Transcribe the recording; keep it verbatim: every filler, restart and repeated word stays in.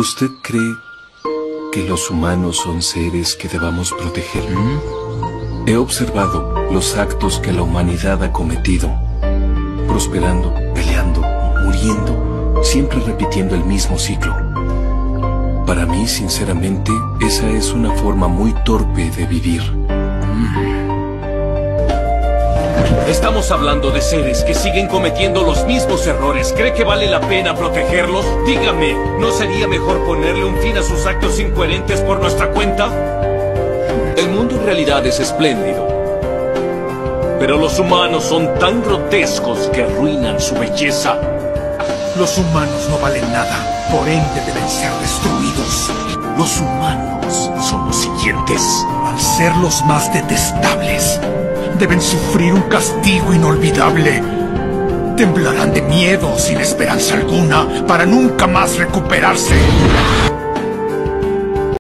¿Usted cree que los humanos son seres que debamos proteger? ¿Mm? He observado los actos que la humanidad ha cometido, prosperando, peleando, muriendo, siempre repitiendo el mismo ciclo. Para mí, sinceramente, esa es una forma muy torpe de vivir. Mm. Estamos hablando de seres que siguen cometiendo los mismos errores. ¿Cree que vale la pena protegerlos? Dígame, ¿no sería mejor ponerle un fin a sus actos incoherentes por nuestra cuenta? El mundo en realidad es espléndido, pero los humanos son tan grotescos que arruinan su belleza. Los humanos no valen nada, por ende deben ser destruidos. Los humanos son los siguientes. Al ser los más detestables, deben sufrir un castigo inolvidable. Temblarán de miedo sin esperanza alguna para nunca más recuperarse.